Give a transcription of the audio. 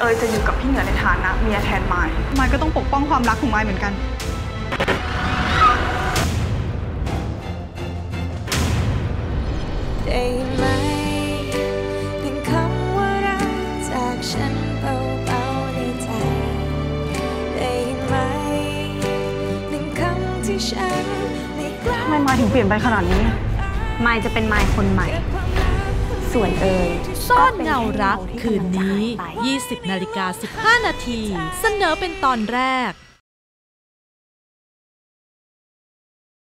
จะอยู่กับพี่เหนือในฐานะเมียแทนมายก็ต้องปกป้องความรักของมายเหมือนกันได้ไหมเพียงคำว่ารักจากฉันเบาๆในใจได้ไหมเพียงคำที่ฉันไม่กล้าทำไมมายถึงเปลี่ยนไปขนาดนี้มายจะเป็นมายคนใหม่ส่วนซ่อนเงารักคืนนี้ 20:15 นาทีเสนอเป็นตอนแรก